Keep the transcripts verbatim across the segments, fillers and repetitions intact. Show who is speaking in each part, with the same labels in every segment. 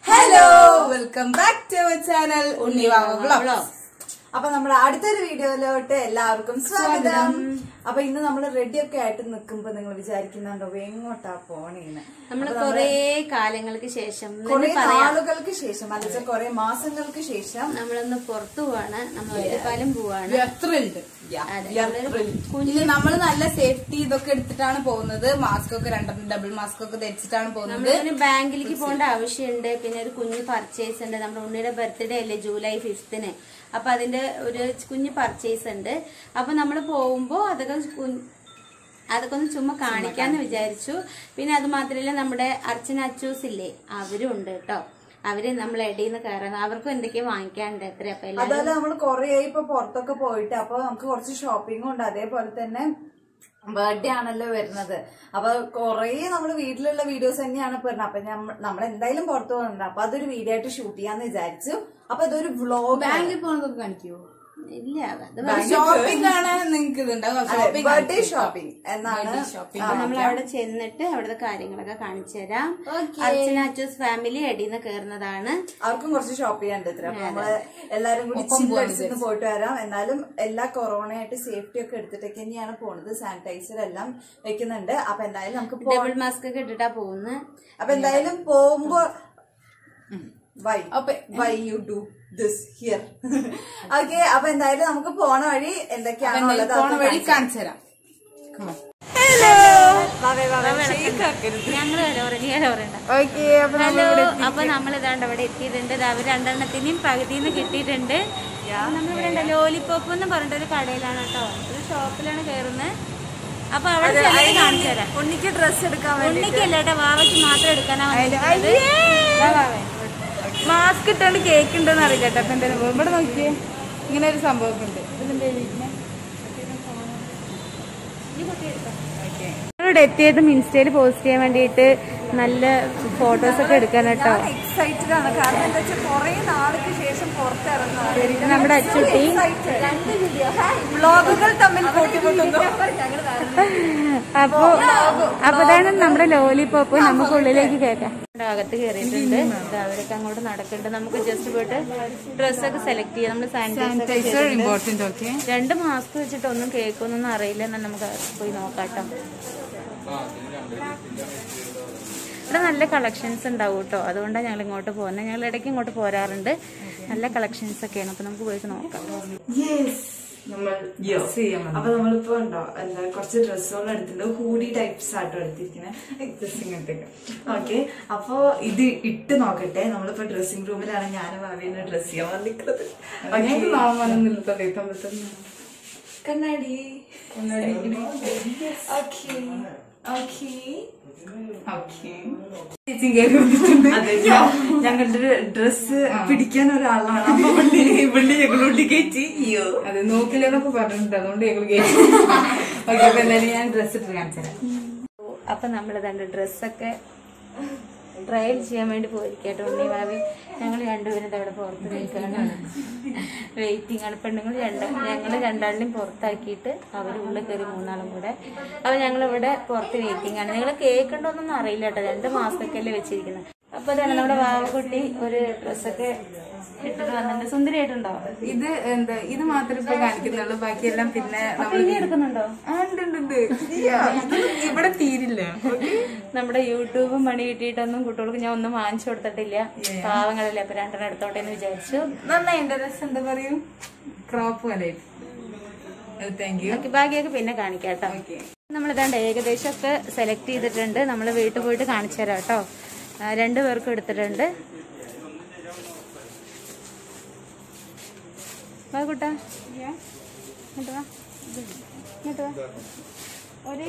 Speaker 1: Hello, welcome back to our channel Unnivava vlogs. അപ്പൊ നമ്മുടെ അടുത്തൊരു വീഡിയോയിലോട്ട് എല്ലാവർക്കും സ്വാഗതം. അപ്പൊ ഇന്ന് നമ്മൾ റെഡി ഒക്കെ ആയിട്ട് നിൽക്കുമ്പോ നിങ്ങൾ വിചാരിക്കുന്നുണ്ടോ എങ്ങോട്ടാ പോണേന്ന്?
Speaker 2: നമ്മള് കൊറേ കാലങ്ങൾക്ക് ശേഷം,
Speaker 1: കൊറേ നാളുകൾക്ക് ശേഷം, അല്ലെങ്കിൽ കൊറേ മാസങ്ങൾക്ക് ശേഷം
Speaker 2: നമ്മളൊന്ന് പുറത്തു പോവാണ്. നമ്മൾ ഒറ്റപ്പാലം പോവാണ്.
Speaker 1: നമ്മള് നല്ല സേഫ്റ്റി ഇതൊക്കെ എടുത്തിട്ടാണ് പോകുന്നത്. മാസ്ക് ഒക്കെ രണ്ടെണ്ണം ഡബിൾ മാസ്ക് ഒക്കെ ധരിച്ചിട്ടാണ് പോകുന്നത്.
Speaker 2: നമ്മളൊരു ബാങ്കിലേക്ക് പോകേണ്ട ആവശ്യമുണ്ട്. പിന്നെ ഒരു കുഞ്ഞു പർച്ചേസ് ഉണ്ട്. നമ്മുടെ ഉണ്ണിയുടെ ബർത്ത്ഡേ അല്ലേ ജൂലൈ ഫിഫ്തിന്. അപ്പൊ അതിന്റെ ഒരു കുഞ്ഞു പർച്ചേസ് ഉണ്ട്. അപ്പൊ നമ്മള് പോകുമ്പോ അതൊക്കെ അതൊക്കെ ഒന്ന് ചുമ്മാ കാണിക്കാന്ന് വിചാരിച്ചു. പിന്നെ അത് മാത്രല്ല നമ്മുടെ അർച്ചന അച്ചൂസ് ഇല്ലേ, അവരും ഉണ്ട് കേട്ടോ. അവര് നമ്മൾ ഇടയിൽ നിന്ന് കയറാൻ അവർക്കും എന്തൊക്കെയോ വാങ്ങിക്കാണ്ട് എത്ര. അപ്പൊ
Speaker 1: അതുപോലെ നമ്മൾ കൊറേ ഇപ്പൊ പുറത്തൊക്കെ പോയിട്ട് അപ്പൊ നമുക്ക് കുറച്ച് ഷോപ്പിംഗും ഉണ്ട്. അതേപോലെ തന്നെ ബർത്ത്ഡേ ആണല്ലോ വരുന്നത്. അപ്പൊ കൊറേ നമ്മള് വീട്ടിലുള്ള വീഡിയോസ് തന്നെയാണ് വരുന്നത്. അപ്പൊ നമ്മൾ എന്തായാലും പുറത്തു പോകുന്നുണ്ട്. അപ്പൊ അതൊരു വീഡിയോ ആയിട്ട് ഷൂട്ട് ചെയ്യാന്ന് വിചാരിച്ചു. അപ്പൊ അതൊരു വ്ലോഗ്.
Speaker 3: ബാങ്കിൽ പോകുന്നതൊക്കെ കാണിക്കുവോ?
Speaker 2: ഇല്ല,
Speaker 1: ഷോപ്പിംഗ് ആണ് നിങ്ങൾക്ക് ഇതുണ്ടാവും. ബർത്ത്ഡേ ഷോപ്പിംഗ് എന്നാണ്.
Speaker 2: നമ്മൾ അവിടെ ചെന്നിട്ട് അവിടുത്തെ കാര്യങ്ങളൊക്കെ കാണിച്ചു തരാം. അർച്ചന അച്ചൂസ് ഫാമിലി അടിയിൽ കയറുന്നതാണ്.
Speaker 1: അവർക്കും കുറച്ച് ഷോപ്പ് ചെയ്യാണ്ട് ഇത്ര. അപ്പൊ നമ്മള് എല്ലാരും കൂടി ചില്ലടിച്ചിട്ട് പോയിട്ട് വരാം. എന്നാലും എല്ലാ കൊറോണയായിട്ട് സേഫ്റ്റി ഒക്കെ എടുത്തിട്ടൊക്കെ തന്നെയാണ് പോണത്. സാനിറ്റൈസർ എല്ലാം വെക്കുന്നുണ്ട്. അപ്പൊ എന്തായാലും നമുക്ക്
Speaker 2: ഡബിൾ മാസ്ക് ഒക്കെ ഇട്ടിട്ടാ പോകുന്നത്.
Speaker 1: അപ്പൊ എന്തായാലും പോകുമ്പോ why why you do this here. Okay, അപ്പൊ എന്തായാലും നമുക്ക് പോണ വഴി എന്തൊക്കെയാണോ
Speaker 3: പോണ വഴി കാണിച്ചു തരാം.
Speaker 2: ഞങ്ങള് ഹലോ. അപ്പൊ നമ്മൾ ഇതാണ്ട് അവിടെ എത്തിയിട്ടുണ്ട്. അവർ രണ്ടെണ്ണത്തിനും പകുതിന്ന് കിട്ടിയിട്ടുണ്ട്. നമ്മളിവിടെ ഉണ്ട് ലോലിപോപ്പ് എന്ന് പറഞ്ഞിട്ട് ഒരു കടയിലാണ് കേട്ടോ. ഒരു ഷോപ്പിലാണ് കയറുന്നത്. അപ്പൊ അവിടെ കാണിച്ചു തരാം.
Speaker 1: ഉണ്ണിക്ക് ഡ്രസ് എടുക്കാൻ
Speaker 2: ഉണ്ണിക്കല്ല കേട്ടോ, വാവയ്ക്ക് മാത്രം എടുക്കാനാ വന്നിട്ടുള്ളത്.
Speaker 3: മാസ്ക് ഇട്ടാണ്ട് കേക്ക് ഉണ്ടെന്ന് അറിയില്ല കേട്ടോ. അപ്പൊ എന്തായാലും ഇവിടെ നോക്കിയേ, ഇങ്ങനെ ഒരു സംഭവം ഉണ്ട്.
Speaker 2: ഇവിടെ എത്തിയതും ഇൻസ്റ്റയിൽ പോസ്റ്റ് ചെയ്യാൻ വേണ്ടിയിട്ട് നല്ല ഫോട്ടോസ് ഒക്കെ എടുക്കാൻ കേട്ടോ.
Speaker 1: എക്സൈറ്റഡ് ആണ്. കാരണം എന്താ വെച്ചാൽ കുറെ നാൾക്ക് ശേഷം പുറത്തിറങ്ങുന്നത്
Speaker 2: നമ്മുടെ അച്ചുട്ടി.
Speaker 1: വ്ളോഗുകൾ തമ്മിൽ കൂട്ടിമുട്ടുന്നു.
Speaker 2: അപ്പൊ അപ്പൊ അതാണ് നമ്മുടെ ലോലിപോപ്പ്. നമുക്ക് ഉള്ളിലേക്ക് കേൾക്കാം. അകത്ത് കയറിയിട്ടുണ്ട്. അവരൊക്കെ അങ്ങോട്ട് നടക്കുന്നുണ്ട്. നമുക്ക് ജസ്റ്റ് പോയിട്ട് ഡ്രസ്സൊക്കെ സെലക്ട് ചെയ്യാം. നമ്മൾ സാനിറ്റൈസർ
Speaker 3: ഇമ്പോർട്ടന്റ്. ഓക്കെ,
Speaker 2: രണ്ട് മാസ്ക് വെച്ചിട്ട് ഒന്നും കേൾക്കൊന്നും അറിയില്ല എന്നാൽ നമുക്ക് പോയി നോക്കാട്ടോ. ഇവിടെ നല്ല കളക്ഷൻസ് ഉണ്ടാവും കേട്ടോ. അതുകൊണ്ടാണ് ഞങ്ങൾ ഇങ്ങോട്ട് പോകുന്നത്. ഞങ്ങൾ ഇടയ്ക്ക് ഇങ്ങോട്ട് പോരാറുണ്ട്. നല്ല കളക്ഷൻസ് ഒക്കെയാണ്. അപ്പൊ നമുക്ക് പോയിട്ട് നോക്കാം.
Speaker 1: അപ്പൊ നമ്മളിപ്പോ ഉണ്ടോ എന്താ കുറച്ച് ഡ്രസ്സുകൾ എടുത്തിട്ടുണ്ട്. ഹൂഡി ടൈപ്സ് ആട്ടോ എടുത്തിരിക്കുന്നത്. ഇങ്ങനത്തെയൊക്കെ ഓക്കെ. അപ്പൊ ഇത് ഇട്ട് നോക്കട്ടെ. നമ്മളിപ്പോ ഡ്രസ്സിംഗ് റൂമിലാണ് ഞാൻ ഭാവിനെ ഡ്രസ് ചെയ്യാൻ വന്നിരിക്കുന്നത്. കണ്ണാടി ഓക്കെ ഓക്കെ ഞങ്ങളുടെ ഡ്രസ് പിടിക്കാൻ ഒരാളാണ്. അപ്പൊ പുള്ളി ഞങ്ങളോട്ട് കയറ്റി. അയ്യോ,
Speaker 3: അത് നോക്കില്ലെന്നൊക്കെ പറഞ്ഞിട്ടുണ്ട്. അതുകൊണ്ട് ഞങ്ങൾ കയറ്റി. ഓക്കെ, അപ്പൊ എന്തായാലും ഞാൻ ഡ്രസ് ഇട്ട് കാണിച്ചു തരാം.
Speaker 2: അപ്പൊ നമ്മൾ തന്നെ ഡ്രസ്സൊക്കെ ട്രയൽ ചെയ്യാൻ വേണ്ടി പോയിരിക്കട്ടോ. ഉണ്ണി ഭാവി ഞങ്ങൾ രണ്ടുപേരും അവിടെ പുറത്ത് നിൽക്കുകയാണ്. വെയിറ്റിംഗ് ആണ്. പെണ്ണുങ്ങൾ രണ്ട് ഞങ്ങൾ രണ്ടാളിനെയും പുറത്താക്കിയിട്ട് അവർ ഉള്ളിൽ കയറി മൂന്നാളും കൂടെ. അപ്പൊ ഞങ്ങളിവിടെ പുറത്ത് വെയിറ്റിംഗ് ആണ്. ഞങ്ങൾ കേൾക്കണ്ടോന്നൊന്നും അറിയില്ല കേട്ടോ. രണ്ട് മാസമൊക്കെ അല്ലേ വെച്ചിരിക്കുന്നത്. അപ്പൊ തന്നെ നമ്മുടെ വാവക്കുട്ടി ഒരു ഡ്രസ്സൊക്കെ ഇട്ടിട്ട് വന്നിട്ടുണ്ട്. സുന്ദരിയായിട്ടുണ്ടോ?
Speaker 3: ഇത് എന്താ, ഇത് മാത്രമേ ഇപ്പൊ കാണിക്കുന്നുള്ളൂ. ബാക്കിയെല്ലാം പിന്നെ
Speaker 2: ഇനി എടുക്കുന്നുണ്ടോ?
Speaker 3: ഇവിടെ തീരില്ല.
Speaker 2: നമ്മുടെ യൂട്യൂബ് മണി കിട്ടിയിട്ടൊന്നും കുട്ടികൾക്ക് ഞാൻ ഒന്നും വാങ്ങിച്ചു കൊടുത്തിട്ടില്ല. പാവങ്ങളല്ലേ. അപ്പൊ രണ്ടെണ്ണം എടുത്തോട്ടെ എന്ന് വിചാരിച്ചു.
Speaker 3: നന്നായി. എന്റെ ഡ്രസ് എന്താ പറയൂ, ക്രോപ്പ് പോലെ. Thank you.
Speaker 2: ബാക്കിയൊക്കെ പിന്നെ കാണിക്കാം കേട്ടോ. നമ്മളിതാണ്ട് ഏകദേശം ഒക്കെ സെലക്ട് ചെയ്തിട്ടുണ്ട്. നമ്മൾ വീട്ടിൽ പോയിട്ട് കാണിച്ചു തരാം കേട്ടോ. രണ്ടു പേർക്കും എടുത്തിട്ടുണ്ട്. വാ കൂട്ടാ, ഇങ്ങോട്ട് വാ, ഇങ്ങോട്ട് വാ. ഒരേ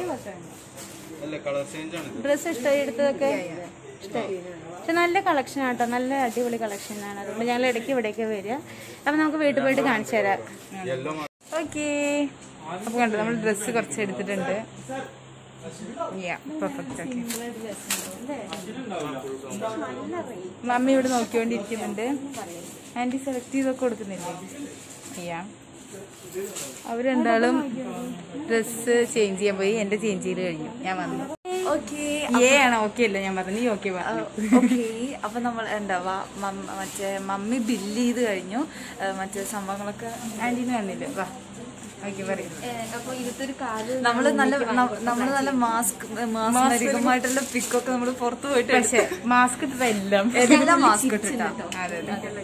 Speaker 2: ഡ്രസ് ഇഷ്ടമായി എടുത്തതൊക്കെ ഇഷ്ടമായി. പക്ഷെ നല്ല കളക്ഷൻ ആട്ടോ, നല്ല അടിപൊളി കളക്ഷനാണ്. അതുകൊണ്ട് ഞങ്ങൾ ഇടയ്ക്ക് ഇവിടേക്ക് വരിക. അപ്പൊ നമുക്ക് വീട്ടിൽ പോയിട്ട് കാണിച്ചു തരാം.
Speaker 3: ഓക്കെ, അപ്പൊ കണ്ടോ നമ്മൾ ഡ്രസ്സ് കുറച്ച് എടുത്തിട്ടുണ്ട്. മമ്മി ഇവിടെ നോക്കിക്കൊണ്ടിരിക്കുന്നുണ്ട്. ആന്റി സെലക്ട് ചെയ്തൊക്കെ കൊടുക്കുന്നില്ലേ? അവരെന്താളും ഡ്രസ് ചേഞ്ച് ചെയ്യാൻ പോയി. എന്റെ ചേഞ്ച് ചെയ്ത് കഴിഞ്ഞു, ഞാൻ വന്നു. ഏ ആണ് ഓക്കെ അല്ല ഞാൻ പറഞ്ഞു, നീ ഓക്കെ
Speaker 1: ഓക്കെ. അപ്പൊ നമ്മൾ എന്താ മറ്റേ മമ്മി ബില്ല് ചെയ്ത് കഴിഞ്ഞു. മറ്റേ സംഭവങ്ങളൊക്കെ
Speaker 3: ആന്റീനെ വന്നില്ലേ? വാ ഓക്കെ പറയും.
Speaker 1: നമ്മള് നല്ല നമ്മള് നല്ല മാസ്ക് മാസ്കമായിട്ടുള്ള പിക്കൊക്കെ നമ്മള് പുറത്തു പോയിട്ട്,
Speaker 3: പക്ഷെ മാസ്ക് ഇട്ടിട്ട് എല്ലാം
Speaker 1: എല്ലാം മാസ്ക് ഇട്ടിട്ടാ.
Speaker 3: അതെ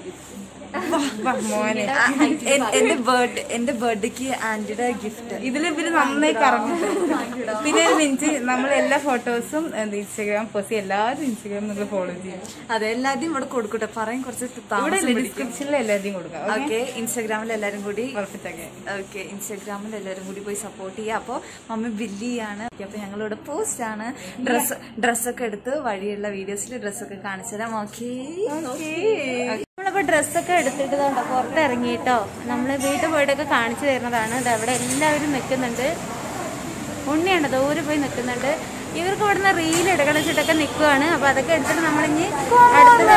Speaker 3: മോനെ
Speaker 1: എന്റെ ബർത്ത്ഡേ എന്റെ ബർത്ത്ഡേക്ക് ആന്റിയുടെ ഗിഫ്റ്റ്.
Speaker 3: ഇതിൽ ഇവര് നന്നായി കറങ്ങും. പിന്നെ ഒരു മിനിറ്റ്, നമ്മൾ എല്ലാ ഫോട്ടോസും ഇൻസ്റ്റാഗ്രാം പോസ്റ്റ് എല്ലാവരും ഇൻസ്റ്റാഗ്രാം നിങ്ങൾ ഫോളോ ചെയ്യും.
Speaker 1: അതെ, എല്ലാവരും ഇവിടെ കൊടുക്കട്ടെ. പറയും കുറച്ച്
Speaker 3: ഡിസ്ക്രിപ്ഷനിൽ എല്ലാവരും കൊടുക്കാം.
Speaker 1: ഓക്കെ, ഇൻസ്റ്റാഗ്രാമിൽ എല്ലാരും കൂടി
Speaker 3: ഉറപ്പിച്ചൊക്കെ
Speaker 1: ഓക്കെ ഇൻസ്റ്റാഗ്രാമിൽ എല്ലാരും കൂടി പോയി സപ്പോർട്ട് ചെയ്യുക. അപ്പൊ മമ്മി ബില്ലി ആണ്. അപ്പൊ ഞങ്ങളിവിടെ പോസ്റ്റ് ആണ്. ഡ്രസ് ഡ്രസ്സൊക്കെ എടുത്ത് വഴിയുള്ള വീഡിയോസിൽ ഡ്രസ്സൊക്കെ കാണിച്ചു തരാം. ഓക്കെ,
Speaker 2: നമ്മളിപ്പോ ഡ്രസ്സൊക്കെ എടുത്തിട്ട് കണ്ടോ പുറത്തിറങ്ങിട്ടോ. നമ്മള് വീട്ടിൽ പോയിട്ടൊക്കെ കാണിച്ചു തരുന്നതാണ്. ഇത് അവിടെ എല്ലാവരും നിൽക്കുന്നുണ്ട്. ഉണ്ണിയാണ് ദൂരെ പോയി നിൽക്കുന്നുണ്ട്. ഇവർക്ക് ഇവിടുന്ന് റീൽ എടുക്കണം വെച്ചിട്ടൊക്കെ നിൽക്കുവാണ്. അപ്പൊ അതൊക്കെ എടുത്തിട്ട് നമ്മളിഞ്ഞ് അടുത്ത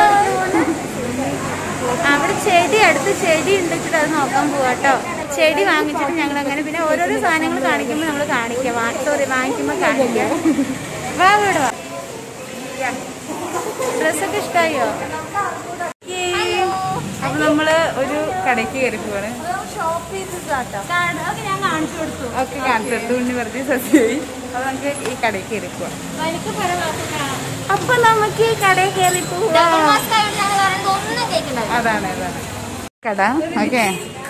Speaker 2: അവിടെ ചെടി അടുത്ത് ചെടി ഉണ്ടെച്ചിട്ട് അത് നോക്കാൻ പോവാട്ടോ. ചെടി വാങ്ങിച്ചിട്ട് ഞങ്ങൾ അങ്ങനെ പിന്നെ ഓരോരോ സാധനങ്ങൾ കാണിക്കുമ്പോൾ നമ്മൾ കാണിക്കാം. സോറി വാങ്ങിക്കുമ്പോൾ കാണിക്കാം. വാ ഇവിടെ വാ. ഡ്രസ്സൊക്കെ ഇഷ്ടമായോ?
Speaker 3: അപ്പൊ നമ്മള് ഒരു കടയ്ക്ക് കയറി പോവാണ്.
Speaker 2: ഞാൻ കാണിച്ചു കൊടുത്തു.
Speaker 3: ഒക്കെ കാണിച്ചു കൊടുത്തു. ഉണ്ണി വെറുതെ സസ്യമായി. അപ്പൊ നമുക്ക് ഈ കടയ്ക്ക് കയറി പോവാം.
Speaker 2: അപ്പൊ നമുക്ക് ഈ കടയിൽ കയറി പോവാം.
Speaker 3: അതാണ് അതാണ് കട. ഓക്കെ,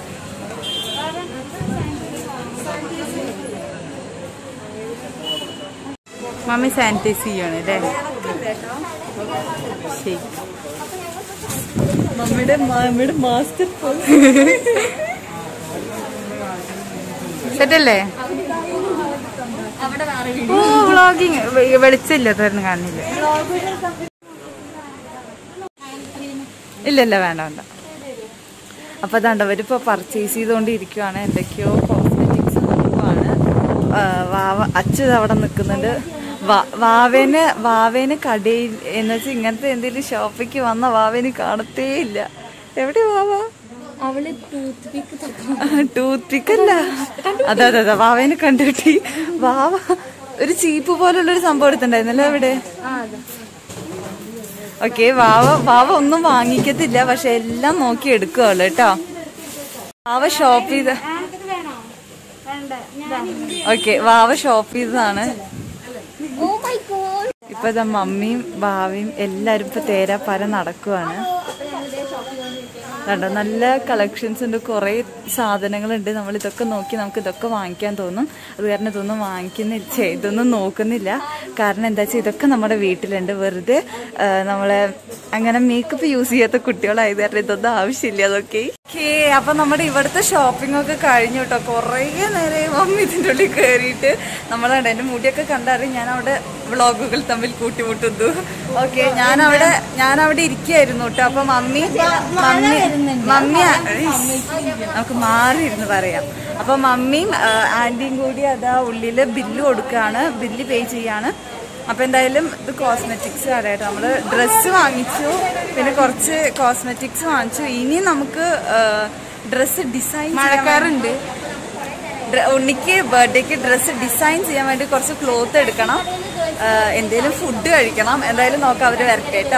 Speaker 3: മമ്മി സാനിറ്റൈസ് ചെയ്യാണ് അല്ലേ? ശരി,
Speaker 1: മമ്മിയുടെ മമ്മിയുടെ മാസ്റ്റർ
Speaker 3: സെറ്റല്ലേ? ഓ വ്ളോഗിങ് വെളിച്ചില്ല, തുറന്ന് കാണുന്നില്ല. ഇല്ലല്ല വേണ്ട വേണ്ട. അപ്പൊ അതാണ്ട് അവരിപ്പോ പർച്ചേസ് ചെയ്തോണ്ടിരിക്കുവാണ്. എന്തൊക്കെയോ കോസ്മെറ്റിക്സ് നോക്കുവാണ്. വാവ അച്ഛൻ അവിടെ നിൽക്കുന്നുണ്ട്. വാവേന് വാവേന് കടയിൽ എന്ന് വെച്ചാൽ ഇങ്ങനത്തെ എന്തെങ്കിലും ഷോപ്പിക്ക് വന്ന വാവേന് കാണത്തേ ഇല്ല. എവിടെ വാവ?
Speaker 2: അവള് ടൂത്ത് പിക്ക്
Speaker 3: ടൂത്ത് പിക്ക് അല്ല, അതെ അതെ അതെ വാവേനെ കണ്ടുകിട്ടി. വാവ ഒരു ചീപ്പ് പോലുള്ളൊരു സംഭവം എടുത്തിട്ടുണ്ടായിരുന്നല്ലോ അവിടെ. ഓക്കെ, വാവ വാവ ഒന്നും വാങ്ങിക്കത്തില്ല, പക്ഷെ എല്ലാം നോക്കി എടുക്കുവല്ലോ കേട്ടോ. വാവ ഷോപ്പ് ചെയ്ത ഓക്കെ വാവ ഷോപ്പ് ചെയ്തതാണ്. ഇപ്പൊ ഇതാ മമ്മിയും വാവയും എല്ലാരും ഇപ്പൊ തേരാപ്പാര നടക്കുവാണ്. കണ്ടോ, നല്ല കളക്ഷൻസ് ഉണ്ട്, കുറെ സാധനങ്ങളുണ്ട്. നമ്മൾ ഇതൊക്കെ നോക്കി നമുക്ക് ഇതൊക്കെ വാങ്ങിക്കാൻ തോന്നും. അത് കാരണം ഇതൊന്നും വാങ്ങിക്കുന്നില്ല, ഇതൊന്നും നോക്കുന്നില്ല. കാരണം എന്താ വെച്ചാൽ ഇതൊക്കെ നമ്മുടെ വീട്ടിലുണ്ട്. വെറുതെ നമ്മളെ അങ്ങനെ മേക്കപ്പ് യൂസ് ചെയ്യാത്ത കുട്ടികളായത് കാരണം ഇതൊന്നും ആവശ്യമില്ല. അതൊക്കെ ഓക്കെ. അപ്പൊ നമ്മുടെ ഇവിടുത്തെ ഷോപ്പിംഗ് ഒക്കെ കഴിഞ്ഞു കേട്ടോ. കുറേ നേരം മമ്മി ഇതിൻ്റെ ഉള്ളിൽ കയറിയിട്ട് നമ്മളവിടെ എൻ്റെ മുടിയൊക്കെ കണ്ടറിയും ഞാൻ അവിടെ വ്ളോഗുകൾ തമ്മിൽ കൂട്ടിമുട്ടുന്നു. ഓക്കെ, ഞാനവിടെ ഞാനവിടെ ഇരിക്കുകയായിരുന്നു കേട്ടോ. അപ്പൊ മമ്മി മമ്മി മമ്മി നമുക്ക് മാറിയിരുന്ന് പറയാം. അപ്പൊ മമ്മിയും ആന്റിയും കൂടി അതാ ഉള്ളില് ബില്ല് കൊടുക്കുകയാണ്, ബില്ല് പേ ചെയ്യാണ്. അപ്പൊ എന്തായാലും ഇത് കോസ്മെറ്റിക്സ് കടയായിട്ട് നമ്മള് ഡ്രസ്സ് വാങ്ങിച്ചു, പിന്നെ കുറച്ച് കോസ്മെറ്റിക്സ് വാങ്ങിച്ചു. ഇനി നമുക്ക് ഡ്രസ്സ് ഡിസൈൻ മഴക്കാറുണ്ട്. ഉണ്ണിക്ക് ബർത്ത്ഡേക്ക് ഡ്രസ്സ് ഡിസൈൻ ചെയ്യാൻ വേണ്ടി കുറച്ച് ക്ലോത്ത് എടുക്കണം, എന്തേലും ഫുഡ് കഴിക്കണം. എന്തായാലും നോക്കാം, അവര് വരട്ടെ കേട്ടോ.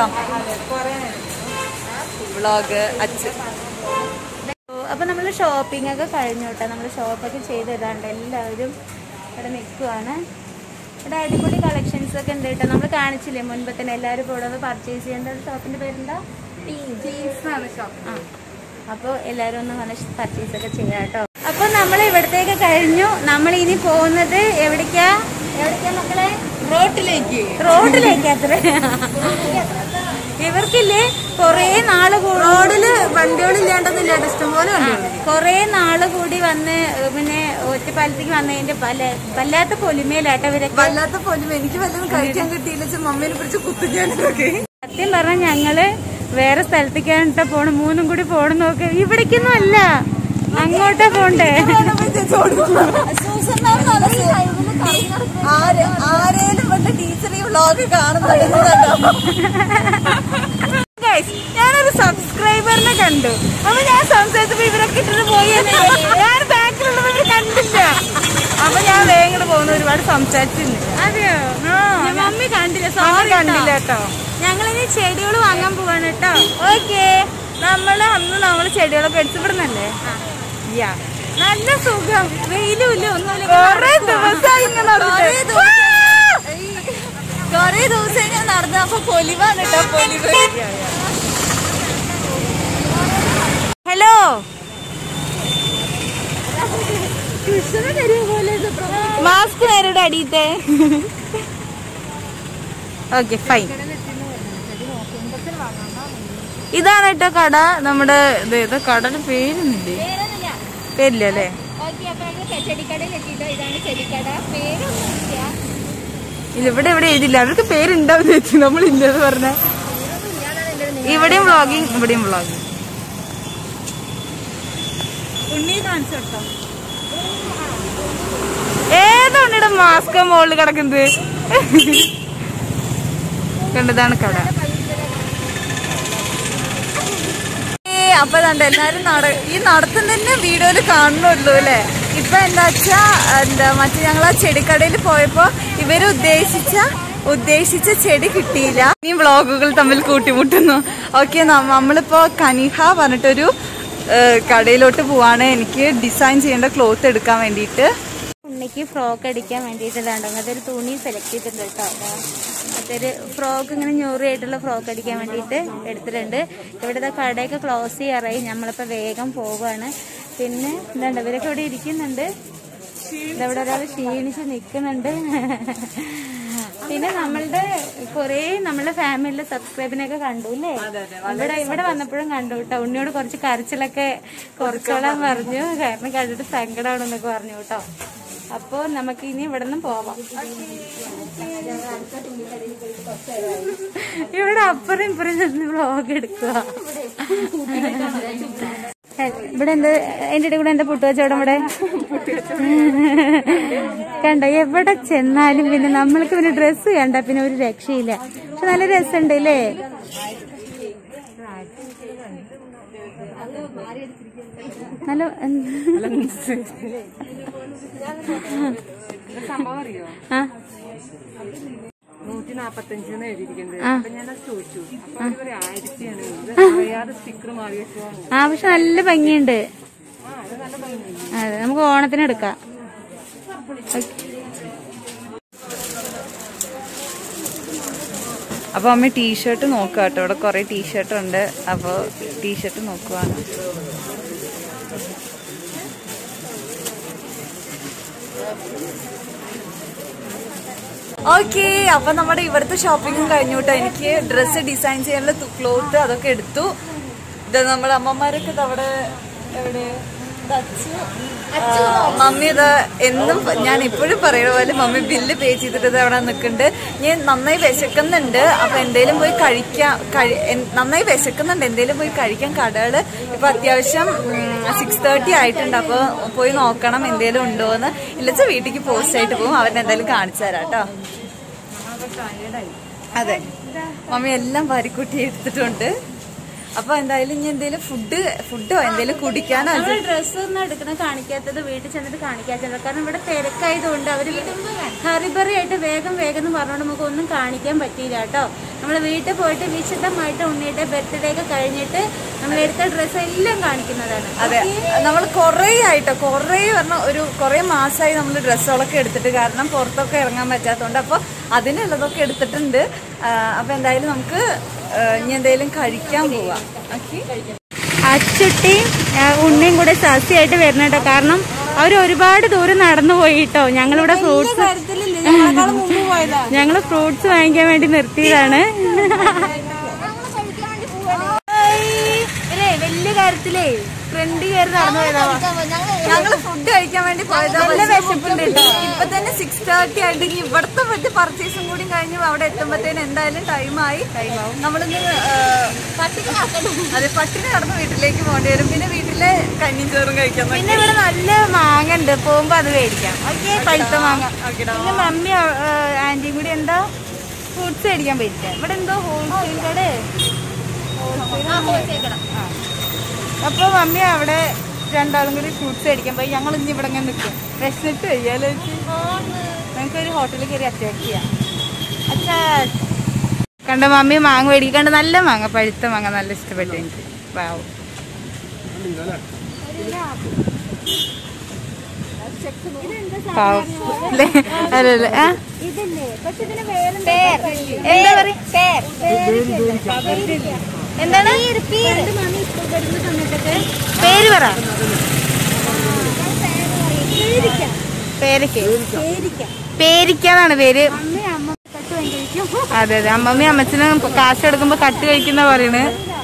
Speaker 3: വ്ളോഗ് അച്ഛൻ.
Speaker 2: അപ്പൊ നമ്മള് ഷോപ്പിംഗ് ഒക്കെ കഴിഞ്ഞു കേട്ടോ. നമ്മള് ഷോപ്പൊക്കെ ചെയ്ത് തരാണ്ട് എല്ലാവരും ഇവിടെ നിൽക്കുവാണ്. ഇവിടെ അടിപൊളി കളക്ഷൻസ് ഒക്കെ ഉണ്ട് കേട്ടോ. നമ്മൾ കാണിച്ചില്ലേ മുൻപ് തന്നെ. എല്ലാവരും ഇവിടെ പർച്ചേസ് ചെയ്യേണ്ട ഷോപ്പിന്റെ പേരെന്താ? ആ, അപ്പോൾ എല്ലാവരും ഒന്ന് നല്ല പർച്ചേസ് ഒക്കെ ചെയ്യാം കേട്ടോ. അപ്പൊ നമ്മൾ ഇവിടത്തേക്ക് കഴിഞ്ഞു. നമ്മൾ ഇനി പോകുന്നത് എവിടേക്കാ എവിടേക്കാ മക്കളെ?
Speaker 3: റോട്ടിലേക്ക്
Speaker 2: റോഡിലേക്ക്. അത്ര ഇവർക്കില്ലേ കൊറേ നാള് റോഡില്
Speaker 3: വണ്ടികളില്ലാണ്ടെന്നില്ല, ഇഷ്ടംപോലെ
Speaker 2: കൊറേ നാള് കൂടി വന്ന് പിന്നെ ഒറ്റപ്പാലത്തേക്ക് വന്നതിന്റെ പല വല്ലാത്ത പൊലിമയിലാട്ടോ ഇവരൊക്കെ.
Speaker 1: വല്ലാത്ത പൊലിമ. എനിക്ക് വല്ലതും കഴിക്കാൻ കിട്ടിയില്ല, മമ്മീനെ പിടിച്ച് കുത്തിക്കാനൊക്കെ.
Speaker 2: സത്യം പറഞ്ഞാൽ ഞങ്ങള് വേറെ സ്ഥലത്തേക്കാണ് പോണ്. മൂന്നും കൂടി പോണെന്ന് നോക്ക്. ഇവിടേക്കൊന്നും അല്ല, അങ്ങോട്ടാ പോണ്ടേ.
Speaker 1: ആരേലും വല്ല ടീച്ചർ ഈ വ്ളോഗ് കാണുന്നുണ്ടോ?
Speaker 2: ഞാനൊരു സബ്സ്ക്രൈബറിനെ കണ്ടു. അപ്പൊ ഞാൻ സംസാരിച്ചപ്പോ ഇവരൊക്കെ ഇട്ടിട്ട് പോയി. ഞാൻ ബാക്കിലുള്ളവർ ഇവര് കണ്ടില്ല. അപ്പൊ ഞാൻ വേഗം പോകുന്ന ഒരുപാട് സംസാരിച്ചിരുന്നു. അതെയോ? മമ്മി കണ്ടില്ല. സോറി കണ്ടില്ല കേട്ടോ. ഞങ്ങളിനി ചെടികൾ വാങ്ങാൻ പോവാണ് കേട്ടോ. ഓക്കെ. നമ്മള് അന്ന് നമ്മള് ചെടികളൊക്കെ എടുത്തുവിടുന്നല്ലേ? യാ, നല്ല സുഖം. വെയിലും ഇല്ല ഒന്നുമില്ല. കൊറേ ദിവസമായി ഇങ്ങനെ
Speaker 1: കൊറേ ദിവസം ഞാൻ നടന്ന അപ്പൊ പൊലിവാണ് കേട്ടോ. പൊലിവ്.
Speaker 2: ഹലോ, മാസ്ക് നേരുടെ അടിയത്തെ. Okay, fine. ഇതാണ് കേട്ടോ കട. നമ്മുടെ ഇത് കടയുടെ പേരൊന്നുമില്ലേ? പേരില്ല അല്ലേ? ഇല്ല, ഇവിടെ എവിടെ എഴുതില്ല. അവർക്ക് പേരുണ്ടാവും ചേച്ചി, നമ്മളില്ലെന്ന് പറഞ്ഞ. ഇവിടെയും വ്ളോഗിങ്, ഇവിടെയും വ്ളോഗിങ്. ഏതാ ഉണ്ണിയുടെ മാസ്ക് മുകളിൽ കിടക്കുന്നത്? കണ്ടതാണ് കട.
Speaker 1: അപ്പൊ കണ്ട എല്ലാരും നട ഈ നടത്തം തന്നെ വീഡിയോയില് കാണുന്നുള്ളൂ അല്ലെ. ഇപ്പൊ എന്താ വെച്ചാ എന്താ മറ്റേ ഞങ്ങൾ ആ ചെടിക്കടയിൽ പോയപ്പോ ഇവര് ഉദ്ദേശിച്ച ഉദ്ദേശിച്ച ചെടി കിട്ടിയില്ല. ഈ വ്ളോഗുകൾ തമ്മിൽ കൂട്ടിമുട്ടുന്നു. ഓക്കെ, നമ്മളിപ്പോ കനിഹ പറഞ്ഞിട്ടൊരു കടയിലോട്ട് പോവാണ്. എനിക്ക് ഡിസൈൻ ചെയ്യേണ്ട ക്ലോത്ത് എടുക്കാൻ വേണ്ടിയിട്ട്.
Speaker 2: ഉണ്ണിക്ക് ഫ്രോക്ക് അടിക്കാൻ വേണ്ടിയിട്ടുണ്ടാകും. അതൊരു തുണി സെലക്ട് ചെയ്തിട്ടുണ്ട് കേട്ടോ. മറ്റൊരു ഫ്രോക്ക് ഇങ്ങനെ ഞൂറിയായിട്ടുള്ള ഫ്രോക്ക് അടിക്കാൻ വേണ്ടിയിട്ട് എടുത്തിട്ടുണ്ട്. ഇവിടുത്തെ കടയൊക്കെ ക്ലോസ് ചെയ്യാറായി. നമ്മളിപ്പോൾ വേഗം പോവാണ്. പിന്നെ എന്താണ്ട് ഇവരൊക്കെ ഇവിടെ ഇരിക്കുന്നുണ്ട്. ഇവിടെ ഒരാൾ ക്ഷീണിച്ച് നിൽക്കുന്നുണ്ട്. പിന്നെ നമ്മളുടെ കുറേ നമ്മളുടെ ഫാമിലിയിലെ സബ്സ്ക്രൈബിനൊക്കെ കണ്ടു അല്ലേ? ഇവിടെ ഇവിടെ വന്നപ്പോഴും കണ്ടു കേട്ടോ. ഉണ്ണിയോട് കുറച്ച് കരച്ചിലൊക്കെ കുറച്ചോളാൻ പറഞ്ഞു. കാരണം കണ്ടിട്ട് സങ്കടമാണെന്നൊക്കെ പറഞ്ഞു കേട്ടോ. അപ്പൊ നമുക്ക് ഇനി ഇവിടെ നിന്ന് പോവാം. ഇവിടെ അപ്പുറം ഇപ്പുറം നിന്ന് വ്ളോഗ് എടുക്കുക. ഇവിടെ എന്ത് അതിന്റെ ഇടയിൽ കൂടെ എന്താ പുട്ടുവച്ചോടം ഇവിടെ കണ്ടോ? എവിടെ ചെന്നാലും പിന്നെ നമ്മൾക്ക് പിന്നെ ഡ്രസ്സ് കണ്ട പിന്നെ ഒരു രക്ഷയില്ല. പക്ഷെ നല്ല രസമുണ്ട് അല്ലേ? നല്ല ആ
Speaker 3: നൂറ്റി നാപ്പത്തഞ്ചെന്ന് എഴുതിയിരിക്കുന്നത്. അപ്പൊ ഞാൻ ചോദിച്ചു,
Speaker 2: ആ പക്ഷെ നല്ല ഭംഗിയുണ്ട്. അതെ, നമുക്ക് ഓണത്തിന് എടുക്കാം.
Speaker 3: അപ്പൊ അമ്മ ടീഷർട്ട് നോക്കുക കേട്ടോ. ഇവിടെ കുറെ ടീഷർട്ട് ഉണ്ട്. അപ്പൊ ടീഷർട്ട് നോക്കുവാണ്.
Speaker 1: ഓക്കെ, അപ്പൊ നമ്മുടെ ഇവിടുത്തെ ഷോപ്പിംഗും കഴിഞ്ഞു കേട്ടോ. എനിക്ക് ഡ്രസ്സ് ഡിസൈൻ ചെയ്യാനുള്ള ക്ലോത്ത് അതൊക്കെ എടുത്തു. ഇത് നമ്മുടെ അമ്മമാരൊക്കെ അവിടെ എവിടെ മമ്മി ഇത് എന്നും ഞാൻ എപ്പോഴും പറയുന്ന പോലെ മമ്മി ബില്ല് പേ ചെയ്തിട്ട് ഇത് അവിടെ നിൽക്കുന്നുണ്ട്. ഞാൻ നന്നായി വിശക്കുന്നുണ്ട്. അപ്പൊ എന്തേലും പോയി കഴിക്കാൻ നന്നായി വിശക്കുന്നുണ്ട് എന്തേലും പോയി കഴിക്കാൻ കടകള് ഇപ്പൊ അത്യാവശ്യം സിക്സ് തേർട്ടി ആയിട്ടുണ്ട്. അപ്പൊ പോയി നോക്കണം എന്തേലും ഉണ്ടോന്ന്. ഇല്ലച്ച വീട്ടിലേക്ക് പോസ്റ്റ് ആയിട്ട് പോകും. അവരെന്തായാലും കാണിച്ചു തരാം കേട്ടോ. അതെ, മമ്മി എല്ലാം വാരിക്കൂട്ടി എടുത്തിട്ടുണ്ട്. അപ്പൊ എന്തായാലും ഇനി എന്തെങ്കിലും ഫുഡ് ഫുഡോ എന്തെങ്കിലും കുടിക്കാനോ.
Speaker 2: ഡ്രസ്സ് ഒന്നും എടുക്കണ കാണിക്കാത്തത് വീട്ടിൽ ചെന്നിട്ട് കാണിക്കാത്തത്. കാരണം ഇവിടെ തിരക്കായതുകൊണ്ട് അവര് ഹറിബറി ആയിട്ട് വേഗം വേഗം എന്ന് പറഞ്ഞുകൊണ്ട് നമുക്ക് ഒന്നും കാണിക്കാൻ പറ്റിയില്ല കേട്ടോ. നമ്മൾ വീട്ടിൽ പോയിട്ട് വിശദമായിട്ട് ഉണ്ണിയുടെ ബർത്ത്ഡേ ഒക്കെ കഴിഞ്ഞിട്ട് നമ്മൾ എടുത്ത ഡ്രസ്സ് എല്ലാം കാണിക്കുന്നതാണ്.
Speaker 1: അതെ, നമ്മൾ കൊറേ ആയിട്ടോ കൊറേ പറഞ്ഞ ഒരു കൊറേ മാസമായി നമ്മൾ ഡ്രസ്സുകളൊക്കെ എടുത്തിട്ട്. കാരണം പുറത്തൊക്കെ ഇറങ്ങാൻ പറ്റാത്തതുകൊണ്ട്. അപ്പൊ അതിനുള്ളതൊക്കെ എടുത്തിട്ടുണ്ട്. അപ്പൊ എന്തായാലും നമുക്ക് ഇനി എന്തെങ്കിലും കഴിക്കാൻ പോവാം.
Speaker 2: അച്ചുട്ടി ഉണ്ണിയും കൂടെ സസ്യമായിട്ട് വരുന്നുണ്ടോ. കാരണം അവർ ഒരുപാട് ദൂരം നടന്നു പോയിട്ടോ. ഞങ്ങളിവിടെ ഫ്രൂട്ട്സ് ഞങ്ങള് ഫ്രൂട്ട്സ് വാങ്ങിക്കാൻ വേണ്ടി നിർത്തിയതാണ്. വലിയ കാര്യത്തിലേ ഫ്രണ്ട് കയറി നടന്നു പോയതാ.
Speaker 1: ഞങ്ങള് ഫുഡ് കഴിക്കാൻ വേണ്ടി പോയതാ. നല്ല വിശപ്പുണ്ട് കേട്ടോ. ഇപ്പൊ തന്നെ സിക്സ് തേർട്ടി ആയിട്ട് ഇവിടത്തെ പറ്റി പർച്ചേസും കൂടി കഴിഞ്ഞ് അവിടെ എത്തുമ്പത്തേന് എന്തായാലും ടൈമായി. നമ്മളിന്ന് അതെ പട്ടിണി നടന്ന് വീട്ടിലേക്ക് പോകേണ്ടി വരും. പിന്നെ വീട്ടിലെ കഞ്ഞിയും ചോറും കഴിക്കാൻ.
Speaker 2: പിന്നെ ഇവിടെ നല്ല മാങ്ങ ഉണ്ട്. പോകുമ്പോ അത് മേടിക്കാം. ഓക്കെ, പഴുത്ത മാങ്ങ. പിന്നെ മമ്മി ആന്റിയും കൂടി എന്താ ഫ്രൂട്ട്സ് മേടിക്കാൻ പോയിരിക്കാം. ഇവിടെ എന്തോ ഹോൾസെയിൽ കട. ഹോൾസെയിൽ കട. അപ്പൊ മമ്മി അവിടെ രണ്ടാളും കൂടി ഫ്രൂട്ട്സ് മേടിക്കാൻ പോയി. ഞങ്ങൾ ഇനി ഇവിടെ ഇങ്ങനെ നിൽക്കും. വിശന്നിട്ട് കഴിയാലോ. ഞങ്ങൾക്ക് ഒരു ഹോട്ടലിൽ കയറി അറ്റാക്ക് ചെയ്യാം. അച്ഛാ കണ്ട മമ്മി മാങ്ങ മേടിക്കും. കണ്ട നല്ല മാങ്ങ, പഴുത്ത മാങ്ങ നല്ല ഇഷ്ടപ്പെട്ടു എനിക്ക്. വാവ് അല്ലല്ലേ എന്താ പറയാ എന്താണ് പേര് പറ. പേരക്ക പേരിക്കാന്നാണ് പേര്. അതെ അതെ അമ്മമ്മ അമ്മച്ചനും കാശ് എടുക്കുമ്പോ കട്ട് കഴിക്കുന്ന പറയണ്.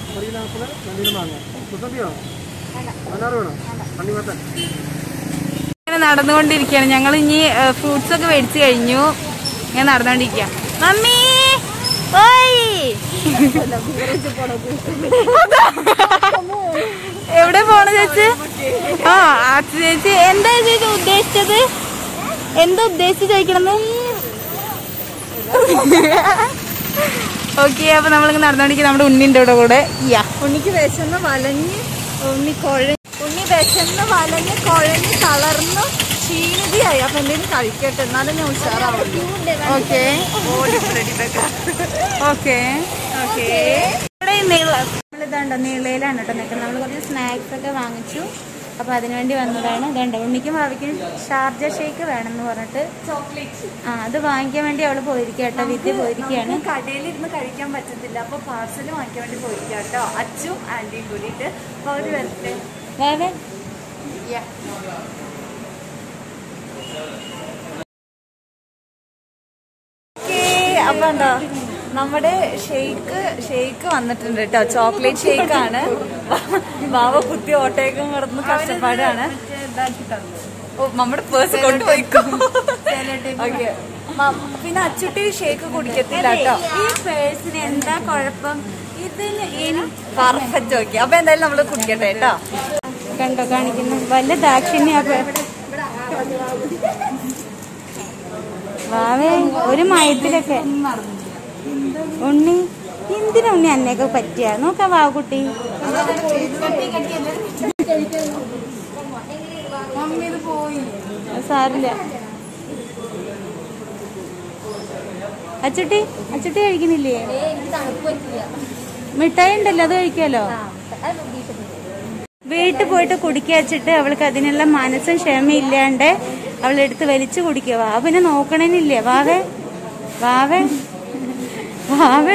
Speaker 2: ഇങ്ങനെ നടന്നുകൊണ്ടിരിക്കുകയാണ്. ഞങ്ങൾ ഇനി ഫ്രൂട്ട്സ് ഒക്കെ മേടിച്ചു കഴിഞ്ഞു. ഇങ്ങനെ നടന്നുകൊണ്ടിരിക്കുക. മമ്മി ഓയ് എവിടെ പോണ ചേച്ചി? ആ ചേച്ചി എന്താ ചേച്ചി ഉദ്ദേശിച്ചത്? എന്താ ഉദ്ദേശിച്ച് ചോദിക്കണെന്ന്? ഓക്കെ അപ്പൊ നമ്മളിങ്ങനെ നടന്നുകൊണ്ടിരിക്കുക. നമ്മുടെ ഉണ്ണിന്റെ ഇവിടെ കൂടെ യാ
Speaker 1: ഉണ്ണിക്ക് വിശന്ന് വലഞ്ഞ് ഉണ്ണി കുഴഞ്ഞ് ഉണ്ണി വിശന്ന് വലഞ്ഞ് കുഴഞ്ഞ് തളർന്ന് ക്ഷീണിതയായി. അപ്പൊ എന്തെങ്കിലും കഴിക്കട്ടെ, എന്നാലും ഞാൻ ഉഷാറാവും.
Speaker 2: ഓക്കെ ഓക്കെ ഓക്കെ ഇവിടെ നമ്മളിതാണ്ടോ നീളയിലാണ് കേട്ടോ നിൽക്കുന്നത്. നമ്മൾ കുറച്ച് സ്നാക്സ് ഒക്കെ വാങ്ങിച്ചു. അപ്പൊ അതിനുവേണ്ടി വന്നതാണ്. ഇതുണ്ട് ഉണ്ണിക്കും ഭാവിക്കും ഷാർജ ഷേക്ക് വേണമെന്ന് പറഞ്ഞിട്ട്
Speaker 1: ചോക്ലേറ്റ്
Speaker 2: ആ അത് വാങ്ങിക്കാൻ വേണ്ടി അവള് പോയിരിക്കുക കേട്ടോ. വിദ്യ പോയിരിക്കുകയാണ്.
Speaker 1: കടയിലിരുന്ന് കഴിക്കാൻ പറ്റത്തില്ല. അപ്പൊ പാർസൽ വാങ്ങിക്കാൻ വേണ്ടി പോയിരിക്കുക കേട്ടോ. അച്ചും ആന്റിയും കൂടിയിട്ട്. അപ്പൊ അവര് വരട്ടെ.
Speaker 2: വേറെ
Speaker 1: അപ്പൊ എന്താ നമ്മുടെ ഷെയ്ക്ക് ഷെയ്ക്ക് വന്നിട്ടുണ്ട് കേട്ടോ. ചോക്ലേറ്റ് ഷെയ്ക്ക് ആണ്. ബാവ കുത്തി ഓട്ടേക്കും കിടന്ന് കഷ്ടപ്പാടാണ്. ഓ നമ്മുടെ പേഴ്സ് കൊണ്ടുപോയിക്കോ. ഓക്കെ പിന്നെ അച്ചുട്ടി ഷേക്ക് കുടിക്കത്തില്ല കേട്ടോ.
Speaker 2: ഈ പേഴ്സിന് എന്താ കുഴപ്പം? ഇതിന്
Speaker 1: പെർഫെക്റ്റ്. ഓക്കെ അപ്പൊ എന്തായാലും നമ്മള് കുടിക്കട്ടെ കേട്ടോ.
Speaker 2: കണ്ടോ കാണിക്കുന്നു വല്ല ദാക്ഷിണ്യ. വാവേ ഒരു മയത്തിലൊക്കെ ഉണ്ണി എന്തിനാ ഉണ്ണി അന്നേക്ക് പറ്റിയ നോക്കാ വാവുകുട്ടി. സാരില്ല. അച്ചുട്ടി അച്ചുട്ടി കഴിക്കുന്നില്ലേ? മിഠായി ഉണ്ടല്ലോ അത് കഴിക്കാലോ. വീട്ടിൽ പോയിട്ട് കുടിക്കുക വെച്ചിട്ട് അവൾക്ക് അതിനുള്ള മനസ്സും ക്ഷമയില്ലാണ്ട് അവളെടുത്ത് വലിച്ചു കുടിക്കുക. വാവിനെ നോക്കണേന്നില്ലേ? വാവേ വാവേ വാവേ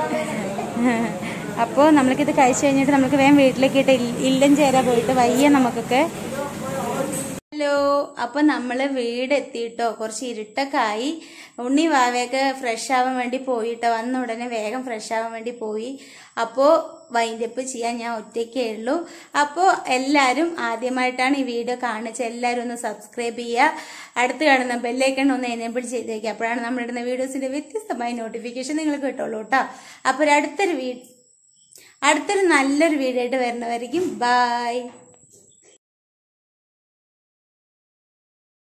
Speaker 2: അപ്പോ നമ്മൾക്കിത് കഴിച്ചു കഴിഞ്ഞിട്ട് നമുക്ക് വേഗം വീട്ടിലേക്ക് ഇട്ട് ഇല്ലം ചേരാ പോയിട്ട് വയ്യ നമുക്കൊക്കെ. ഹലോ അപ്പൊ നമ്മള് വീട് എത്തിയിട്ടോ. കുറച്ച് ഇരുട്ടൊക്കെ ആയി. ഉണ്ണി വാവയൊക്കെ ഫ്രഷ് ആവാൻ വേണ്ടി പോയിട്ടോ. വന്ന ഉടനെ വേഗം ഫ്രഷ് ആവാൻ വേണ്ടി പോയി. അപ്പോ വൈൻഡപ്പ് ചെയ്യാൻ ഞാൻ ഒറ്റയ്ക്കേ ഉള്ളൂ. അപ്പോൾ എല്ലാവരും ആദ്യമായിട്ടാണ് ഈ വീഡിയോ കാണിച്ചത് എല്ലാവരും ഒന്ന് സബ്സ്ക്രൈബ് ചെയ്യുക. അടുത്ത് കാണുന്ന ബെല്ലൈക്കൺ ഒന്ന് എനേബിൾ ചെയ്തേക്കുക. അപ്പോഴാണ് നമ്മളിടുന്ന വീഡിയോസിന്റെ വ്യത്യസ്തമായ നോട്ടിഫിക്കേഷൻ നിങ്ങൾക്ക് കിട്ടുള്ളൂ കേട്ടോ. അപ്പോൾ അടുത്തൊരു വീ അടുത്തൊരു നല്ലൊരു വീഡിയോ ആയിട്ട് വരുന്നവരിക്കും. ബൈ.